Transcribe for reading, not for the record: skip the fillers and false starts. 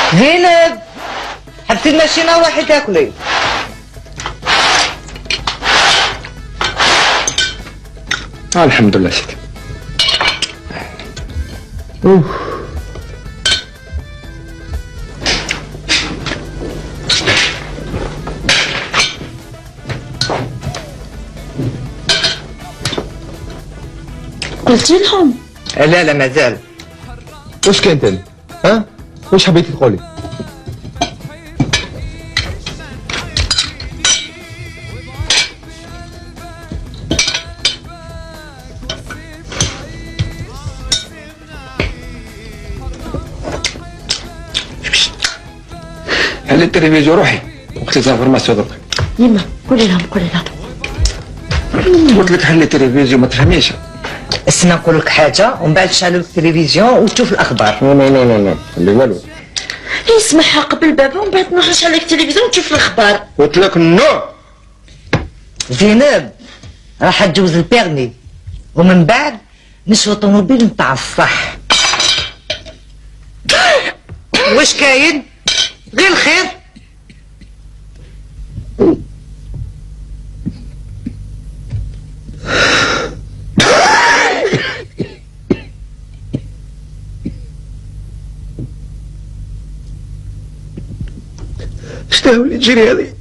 زينب حبتي الماشينه وروحي تاكلي. الحمد لله سيدي. قلتي لهم؟ لا لا مازال. واش كاين تاني؟ ها؟ واش حبيتي تقولي؟ هل التلفزيون روحي وقت لي زانفورماسيون درك. يما قولي لهم قلت لك حلي التلفزيون ما تفهميش. استنى نقول لك حاجه ومن بعد تشعلوا التلفزيون وتشوف الاخبار. نو نو نو نو اللي والو. يسمعها قبل بابا ومن بعد نروح نشعل لك التلفزيون وتشوف الاخبار. قلت لك نو. زينب راح تجوز البيرمي ومن بعد نشري طوموبيل نتاع الصح. واش كاين؟ غير الخير. شنو اللي تجري هذه؟